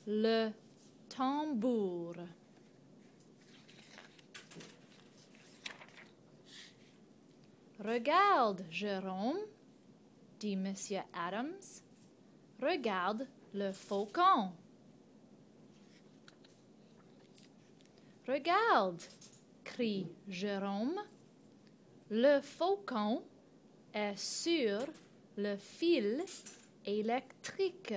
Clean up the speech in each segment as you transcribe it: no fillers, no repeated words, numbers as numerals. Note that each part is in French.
le tambour. Regarde, Jérôme, dit Monsieur Adams. Regarde le faucon. Regarde, crie Jérôme. Le faucon est sur le fil électrique.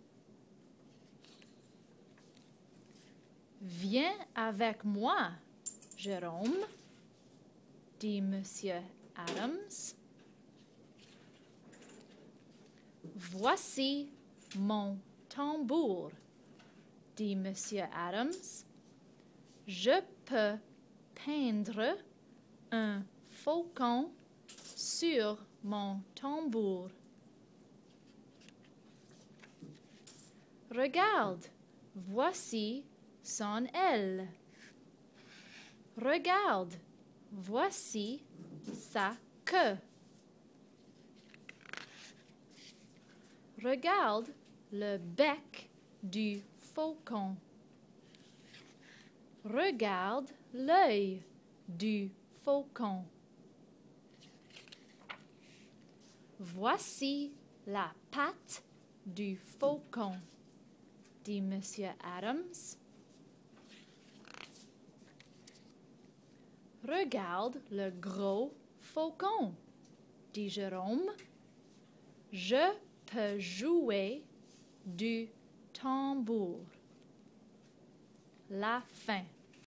Viens avec moi, Jérôme, dit Monsieur Adams. Voici mon tambour, dit Monsieur Adams. Je peux peindre un faucon sur mon tambour. Regarde, voici son aile. Regarde, voici sa queue. Regarde le bec du faucon. Regarde l'œil du faucon. Voici la patte du faucon, dit Monsieur Adams. Regarde le gros faucon, dit Jérôme. Je peux jouer du tambour. La fin.